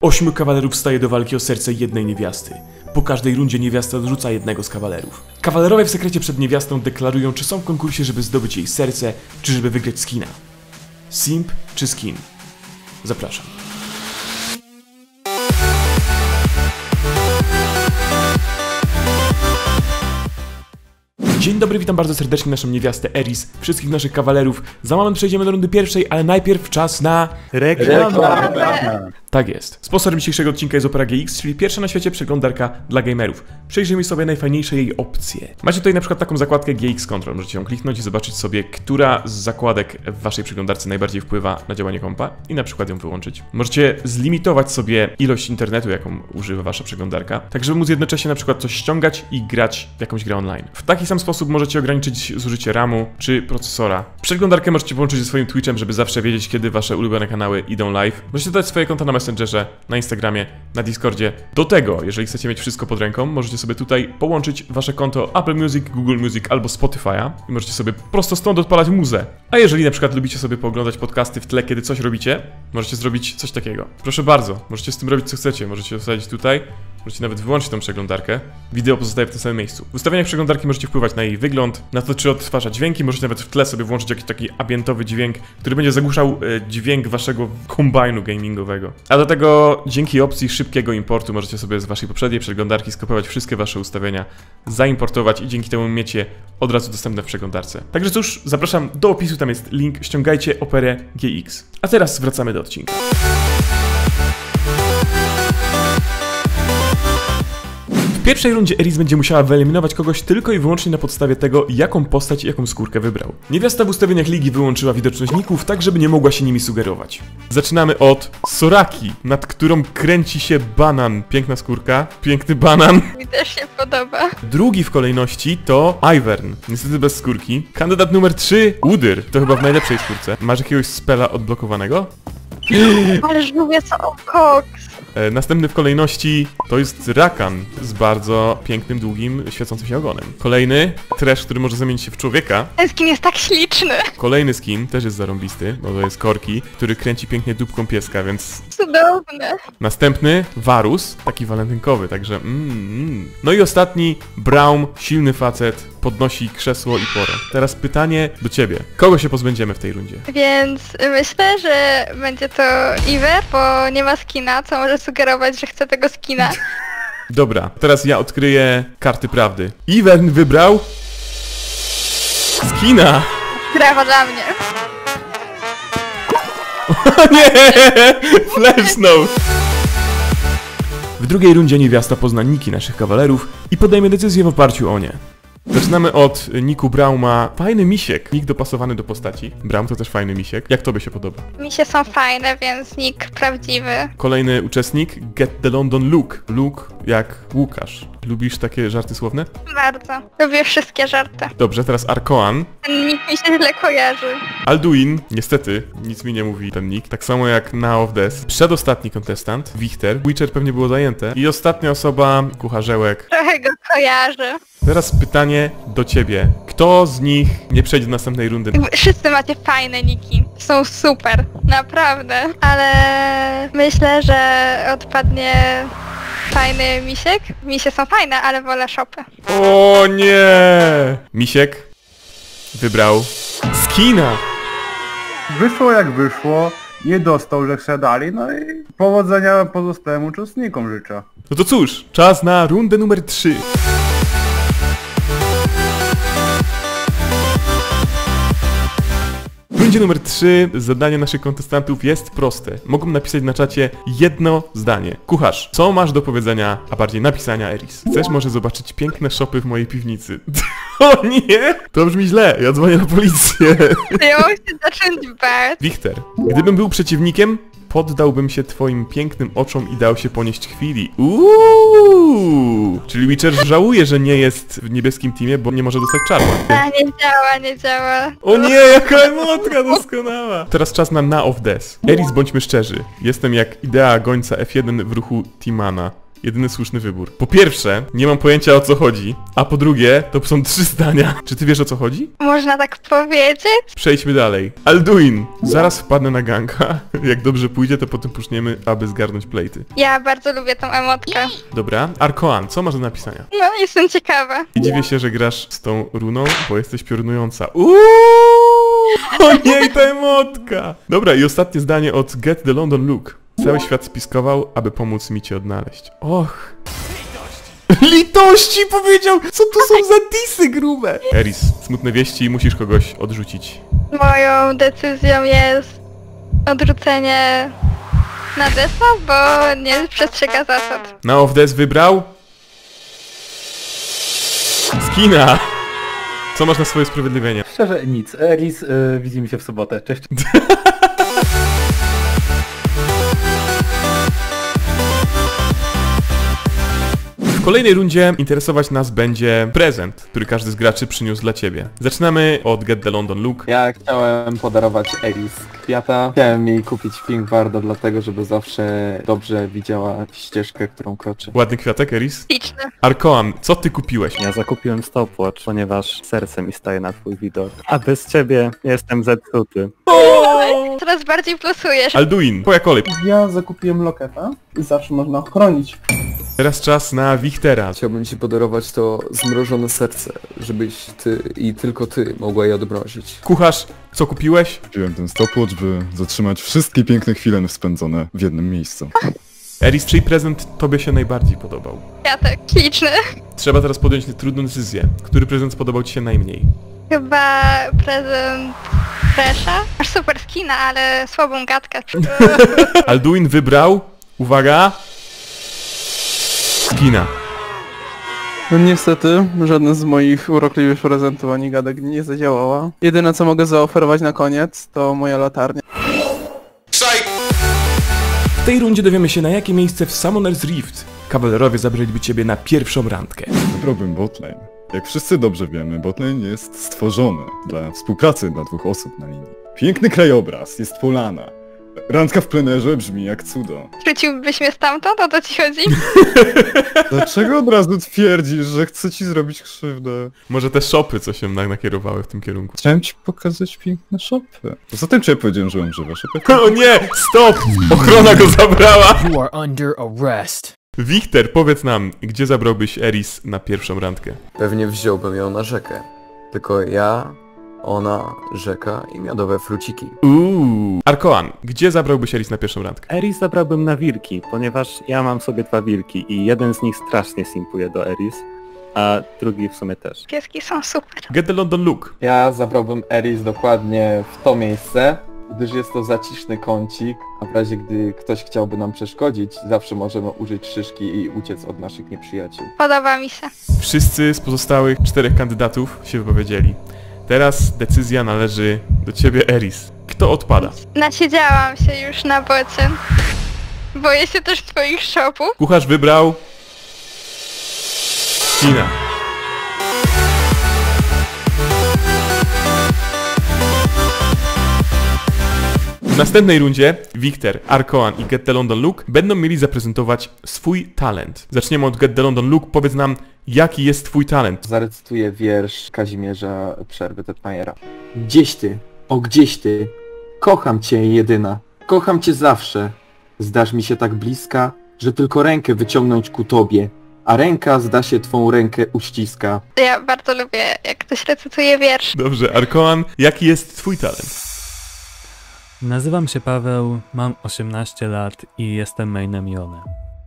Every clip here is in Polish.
8 kawalerów staje do walki o serce jednej niewiasty. Po każdej rundzie niewiasta odrzuca jednego z kawalerów. Kawalerowie w sekrecie przed niewiastą deklarują, czy są w konkursie, żeby zdobyć jej serce, czy żeby wygrać skina. Simp czy skin? Zapraszam. Dzień dobry, witam bardzo serdecznie naszą niewiastę Eris, wszystkich naszych kawalerów. Za moment przejdziemy do rundy pierwszej, ale najpierw czas na reklamę. Tak jest. Sponsorem dzisiejszego odcinka jest Opera GX, czyli pierwsza na świecie przeglądarka dla gamerów. Przejrzyjmy sobie najfajniejsze jej opcje. Macie tutaj na przykład taką zakładkę GX Control. Możecie ją kliknąć i zobaczyć sobie, która z zakładek w waszej przeglądarce najbardziej wpływa na działanie kompa i na przykład ją wyłączyć. Możecie zlimitować sobie ilość internetu, jaką używa wasza przeglądarka, tak żeby móc jednocześnie na przykład coś ściągać i grać w jakąś grę online. W taki sam sposób możecie ograniczyć zużycie RAMu czy procesora. Przeglądarkę możecie połączyć ze swoim Twitchem, żeby zawsze wiedzieć, kiedy wasze ulubione kanały idą live. Możecie dodać swoje konta na Messengerze, na Instagramie, na Discordzie. Do tego, jeżeli chcecie mieć wszystko pod ręką, możecie sobie tutaj połączyć wasze konto Apple Music, Google Music albo Spotify'a i możecie sobie prosto stąd odpalać muzę. A jeżeli na przykład lubicie sobie pooglądać podcasty w tle, kiedy coś robicie, możecie zrobić coś takiego. Proszę bardzo, możecie z tym robić co chcecie. Możecie wsadzić tutaj, możecie nawet wyłączyć tą przeglądarkę. Wideo pozostaje w tym samym miejscu. W ustawieniach przeglądarki możecie wpływać na jej wygląd, na to, czy odtwarza dźwięki. Możecie nawet w tle sobie włączyć jakiś taki ambientowy dźwięk, który będzie zagłuszał dźwięk waszego kombajnu gamingowego. A do tego dzięki opcji szybkiego importu możecie sobie z waszej poprzedniej przeglądarki skopiować wszystkie wasze ustawienia, zaimportować i dzięki temu miecie od razu dostępne w przeglądarce. Także cóż, zapraszam do opisu, tam jest link, ściągajcie Operę GX. A teraz wracamy do odcinka. W pierwszej rundzie Eris będzie musiała wyeliminować kogoś tylko i wyłącznie na podstawie tego, jaką postać i jaką skórkę wybrał. Niewiasta w ustawieniach ligi wyłączyła widoczność ników, tak żeby nie mogła się nimi sugerować. Zaczynamy od Soraki, nad którą kręci się banan. Piękna skórka, piękny banan. Mi też się podoba. Drugi w kolejności to Ivern, niestety bez skórki. Kandydat numer 3, Udyr, to chyba w najlepszej skórce. Masz jakiegoś spela odblokowanego? Ale żółwie są koks. Następny w kolejności to jest Rakan z bardzo pięknym, długim, świecącym się ogonem. Kolejny trash, który może zamienić się w człowieka. Ten skin jest tak śliczny. Kolejny skin też jest zarąbisty, bo to jest Korki, który kręci pięknie dupką pieska, więc... Cudowne. Następny Varus, taki walentynkowy, także No i ostatni Braum, silny facet, podnosi krzesło i porę. Teraz pytanie do ciebie. Kogo się pozbędziemy w tej rundzie? Więc myślę, że będzie to Iwer, bo nie ma skina, co może sugerować, że chce tego skina. Dobra, teraz ja odkryję karty prawdy. Ivern wybrał... skina! Brawo dla mnie. O nie! Flash Snow! W drugiej rundzie niewiasta pozna niki naszych kawalerów i podejmie decyzję w oparciu o nie. Zaczynamy od niku Brauma. Fajny misiek. Nick dopasowany do postaci. Braum to też fajny misiek. Jak tobie się podoba? Misie są fajne, więc nick prawdziwy. Kolejny uczestnik. Get the London Luke. Luke jak Łukasz. Lubisz takie żarty słowne? Bardzo. Lubię wszystkie żarty. Dobrze, teraz Arkoan. Ten nick mi się źle kojarzy. Alduin. Niestety, nic mi nie mówi ten nick. Tak samo jak Now of Death. Przedostatni kontestant. Wichter. Witcher pewnie było zajęte. I ostatnia osoba. Kucharzełek. Trochę go kojarzy. Teraz pytanie do ciebie. Kto z nich nie przejdzie do następnej rundy? Wszyscy macie fajne niki. Są super. Naprawdę. Ale myślę, że odpadnie fajny misiek. Misie są fajne, ale wolę shopy. O nie! Misiek wybrał skina. Wyszło jak wyszło, nie dostał, że przedali, no i powodzenia pozostałym uczestnikom życzę. No to cóż, czas na rundę numer 3. W rundzie numer 3 zadanie naszych kontestantów jest proste. Mogą napisać na czacie jedno zdanie. Kucharz, co masz do powiedzenia, a bardziej napisania Eris? Chcesz może zobaczyć piękne shopy w mojej piwnicy? O nie! To brzmi źle, ja dzwonię na policję. Ja muszę zacząć bać. Wichter, gdybym był przeciwnikiem, poddałbym się twoim pięknym oczom i dał się ponieść chwili. Czyli Witcher żałuje, że nie jest w niebieskim teamie, bo nie może dostać czarna. A, nie działa, nie działa. O nie, jaka emotka doskonała! Teraz czas na Now of Death. Eris, bądźmy szczerzy. Jestem jak idea gońca F1 w ruchu Timana. jedyny słuszny wybór. Po pierwsze, nie mam pojęcia o co chodzi, a po drugie, to są 3 zdania. Czy ty wiesz o co chodzi? Można tak powiedzieć? Przejdźmy dalej. Alduin, zaraz wpadnę na ganka. Jak dobrze pójdzie, to potem puszniemy, aby zgarnąć plejty. Ja bardzo lubię tą emotkę. Dobra, Arkoan, co masz do napisania? No, jestem ciekawa. I dziwię się, że grasz z tą runą, bo jesteś piorunująca. O nie, ta emotka! Dobra, i ostatnie zdanie od Get the London Look. Cały świat spiskował, aby pomóc mi cię odnaleźć. Och. Litości powiedział! Co to są za disy grube? Eris, smutne wieści, musisz kogoś odrzucić. Moją decyzją jest odrzucenie Nadesa, bo nie przestrzega zasad. Na Of Death wybrał... Skina! Co masz na swoje usprawiedliwienie? Szczerze nic. Eris, widzimy się w sobotę. Cześć. W kolejnej rundzie interesować nas będzie prezent, który każdy z graczy przyniósł dla ciebie. Zaczynamy od Get the London Look. Ja chciałem podarować Eris kwiata. Chciałem jej kupić Pinkwarda, dlatego żeby zawsze dobrze widziała ścieżkę, którą kroczy. Ładny kwiatek, Eris. Liczne. Arkoan, co ty kupiłeś? Ja zakupiłem stopwatch, ponieważ serce mi staje na twój widok. A bez ciebie jestem zepsuty. Coraz bardziej plusujesz. Alduin, twoja kolej. Ja zakupiłem loketa i zawsze można chronić. Teraz czas na Wichtera. Chciałbym ci podarować to zmrożone serce, żebyś ty i tylko ty mogła je odmrozić. Kucharz, co kupiłeś? Kupiłem ten stopwatch, by zatrzymać wszystkie piękne chwile spędzone w jednym miejscu. Eris, czyj prezent tobie się najbardziej podobał? Kwiatek. Liczny. Trzeba teraz podjąć trudną decyzję. Który prezent spodobał ci się najmniej? Chyba prezent Fresha. Masz super skina, ale słabą gadkę. Alduin wybrał, uwaga, skina. No niestety, żaden z moich urokliwych prezentów ani gadek nie zadziałała. Jedyne co mogę zaoferować na koniec to moja latarnia. W tej rundzie dowiemy się, na jakie miejsce w Summoner's Rift kawalerowie zabraliby ciebie na pierwszą randkę. Wybrałbym botlane. Jak wszyscy dobrze wiemy, botlane jest stworzony dla współpracy dla 2 osób na linii. Piękny krajobraz, jest polana. Randka w plenerze brzmi jak cudo. Wróciłbyś mnie stamtąd? O to ci chodzi? Dlaczego od razu twierdzisz, że chcę ci zrobić krzywdę? Może te shopy, co się nakierowały w tym kierunku. Chciałem ci pokazać piękne szopy. Poza tym, czy ja powiedziałem, że używa szopy? O nie! Stop! Ochrona go zabrała! You are under arrest. Wichter, powiedz nam, gdzie zabrałbyś Eris na pierwszą randkę? Pewnie wziąłbym ją na rzekę. Tylko ja, ona, rzeka i miodowe fruciki. Arkoan, gdzie zabrałbyś Eris na pierwszą randkę? Eris zabrałbym na wilki, ponieważ ja mam sobie 2 wilki i jeden z nich strasznie simpuje do Eris, a drugi w sumie też. Pieski są super. Get the London Look. Ja zabrałbym Eris dokładnie w to miejsce, gdyż jest to zaciszny kącik, a w razie gdy ktoś chciałby nam przeszkodzić, zawsze możemy użyć szyszki i uciec od naszych nieprzyjaciół. Podoba mi się. Wszyscy z pozostałych 4 kandydatów się wypowiedzieli. Teraz decyzja należy do ciebie, Eris. Kto odpada? Nasiedziałam się już na bocie. Boję się też twoich shopów. Kucharz wybrał... Skina. W następnej rundzie Wichter, Arkoan i Get the London Look będą mieli zaprezentować swój talent. Zaczniemy od Get the London Look. Powiedz nam, jaki jest twój talent? Zarecytuję wiersz Kazimierza Przerwy Tetmajera. Gdzieś ty, o gdzieś ty, kocham cię jedyna, kocham cię zawsze. Zdasz mi się tak bliska, że tylko rękę wyciągnąć ku tobie, a ręka zda się twą rękę uściska. Ja bardzo lubię, jak ktoś recytuje wiersz. Dobrze, Arkoan, jaki jest twój talent? Nazywam się Paweł, mam 18 lat i jestem mainem Jony.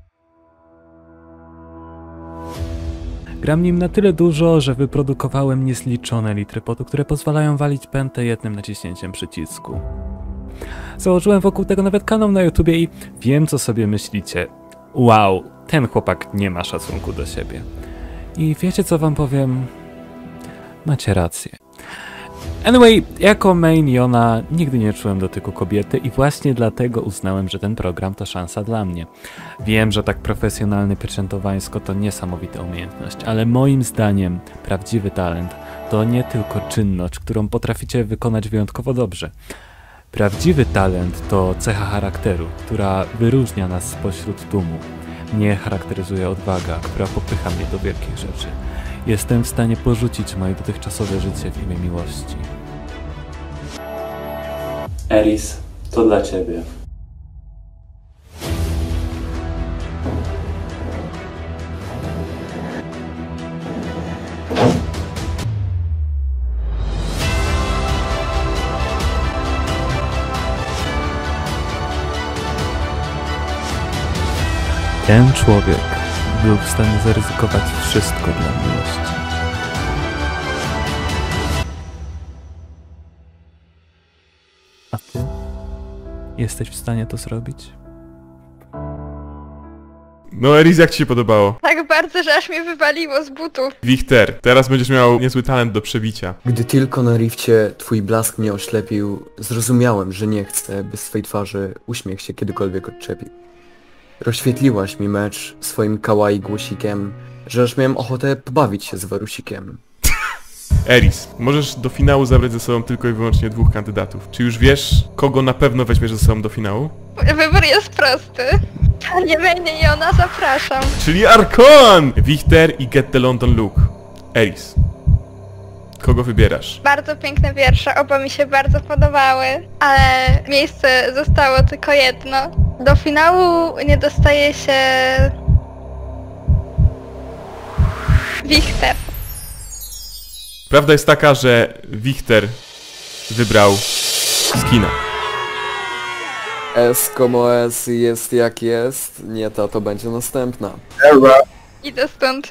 Gram nim na tyle dużo, że wyprodukowałem niezliczone litry potu, które pozwalają walić pętę jednym naciśnięciem przycisku. Założyłem wokół tego nawet kanał na YouTubie i wiem, co sobie myślicie. Wow, ten chłopak nie ma szacunku do siebie. I wiecie, co wam powiem? Macie rację. Anyway, jako main Jona nigdy nie czułem dotyku kobiety i właśnie dlatego uznałem, że ten program to szansa dla mnie. Wiem, że tak profesjonalny pieczętowańsko to niesamowita umiejętność, ale moim zdaniem prawdziwy talent to nie tylko czynność, którą potraficie wykonać wyjątkowo dobrze. Prawdziwy talent to cecha charakteru, która wyróżnia nas spośród tłumu. Mnie charakteryzuje odwaga, która popycha mnie do wielkich rzeczy. Jestem w stanie porzucić moje dotychczasowe życie w imię miłości. Eris, to dla ciebie. Ten człowiek był w stanie zaryzykować wszystko dla miłości. A ty? Jesteś w stanie to zrobić? No Eris, jak ci się podobało? Tak bardzo, że aż mnie wywaliło z butów. Wichter, teraz będziesz miał niezły talent do przebicia. Gdy tylko na rifcie twój blask mnie oślepił, zrozumiałem, że nie chcę, by z twej twarzy uśmiech się kiedykolwiek odczepił. Rozświetliłaś mi mecz swoim kawaii głosikiem, że aż miałem ochotę pobawić się z warusikiem. Eris, możesz do finału zabrać ze sobą tylko i wyłącznie 2 kandydatów. Czy już wiesz, kogo na pewno weźmiesz ze sobą do finału? Wybór jest prosty. Panie Wejnie i ona, zapraszam. Czyli Arkoan! Wichter i Get the London Look. Eris, kogo wybierasz? Bardzo piękne wiersze, oba mi się bardzo podobały, ale miejsce zostało tylko jedno. Do finału nie dostaje się... Wichter. Prawda jest taka, że Wichter wybrał skina. S como S jest jak jest, nie ta to będzie następna. Idę stąd.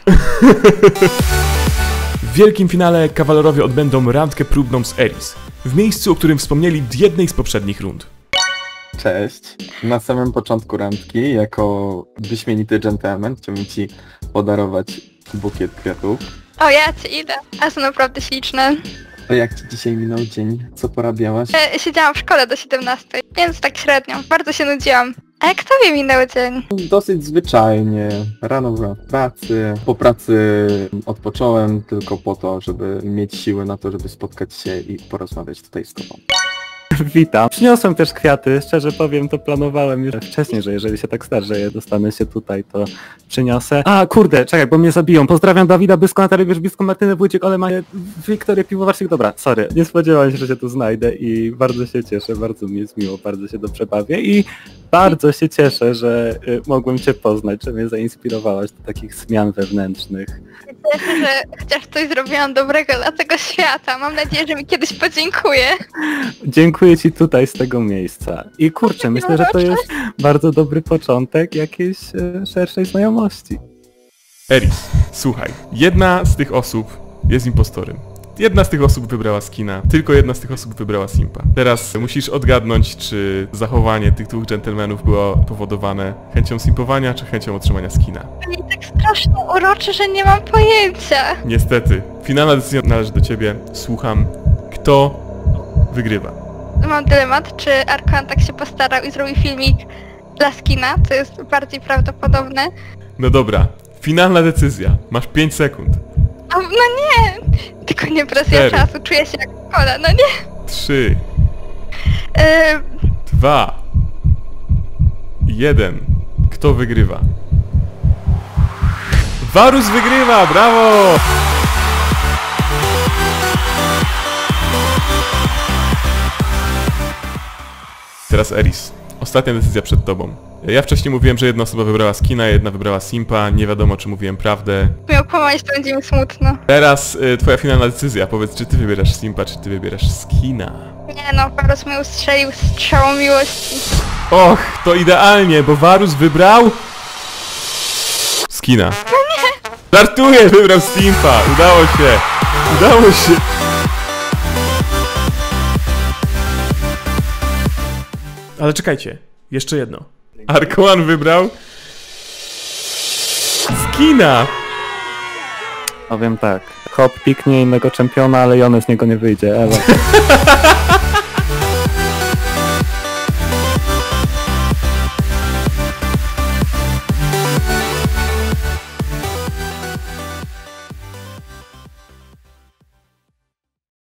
W wielkim finale kawalerowie odbędą randkę próbną z Eris. W miejscu, o którym wspomnieli w jednej z poprzednich rund. Cześć. Na samym początku randki, jako wyśmienity dżentelmen, chciałbym ci podarować bukiet kwiatów. O, ja ci idę. A są naprawdę śliczne. To jak ci dzisiaj minął dzień? Co porabiałaś? Siedziałam w szkole do 17, więc tak średnio. Bardzo się nudziłam. A jak tobie minął dzień? Dosyć zwyczajnie. Rano byłem w pracy. Po pracy odpocząłem tylko po to, żeby mieć siły na to, żeby spotkać się i porozmawiać tutaj z tobą. Witam. Przyniosłem też kwiaty, szczerze powiem, to planowałem już wcześniej, że jeżeli się tak zdarzy, że je dostanę się tutaj, to przyniosę. A kurde, czekaj, bo mnie zabiją. Pozdrawiam Dawida Byską, Natalię Wierzbicką, Martynę Wójcik, Olemaję, Wiktorię Piwowarszik. Dobra, sorry, nie spodziewałem się, że się tu znajdę i bardzo się cieszę, bardzo mi jest miło, bardzo się dobrze bawię i bardzo się cieszę, że mogłem cię poznać, że mnie zainspirowałaś do takich zmian wewnętrznych. Cieszę, że chociaż coś zrobiłam dobrego dla tego świata. Mam nadzieję, że mi kiedyś podziękuję. Dziękuję ci tutaj z tego miejsca. I kurczę, myślę, że to jest bardzo dobry początek jakiejś szerszej znajomości. Eris, słuchaj, jedna z tych osób jest impostorem. Jedna z tych osób wybrała skina, tylko jedna z tych osób wybrała simpa. Teraz musisz odgadnąć, czy zachowanie tych 2 dżentelmenów było powodowane chęcią simpowania, czy chęcią otrzymania skina. I tak strasznie uroczy, że nie mam pojęcia. Niestety, finalna decyzja należy do ciebie. Słucham, kto wygrywa? Mam dylemat, czy Arkoan tak się postarał i zrobił filmik dla skina, co jest bardziej prawdopodobne. No dobra, finalna decyzja. Masz 5 sekund. No nie! Tylko nie presja 4. czasu, czuję się jak kola, no nie! 3, 2, 1. Kto wygrywa? Varus wygrywa! Brawo! Teraz Eris. Ostatnia decyzja przed tobą. Ja wcześniej mówiłem, że jedna osoba wybrała skina, jedna wybrała simpa. Nie wiadomo, czy mówiłem prawdę. Miał kłamać, to będzie mi smutno. Teraz twoja finalna decyzja. Powiedz, czy ty wybierasz simpa, czy ty wybierasz skina. Nie no, Varus mnie ustrzelił strzałą miłości. Och, to idealnie, bo Varus wybrał... skina. No nie! Żartuję, wybrał simpa. Udało się. Udało się. Ale czekajcie, jeszcze jedno. Arkoan wybrał... skina! Powiem tak, Hop piknie innego czempiona, ale Jony z niego nie wyjdzie, Ewa.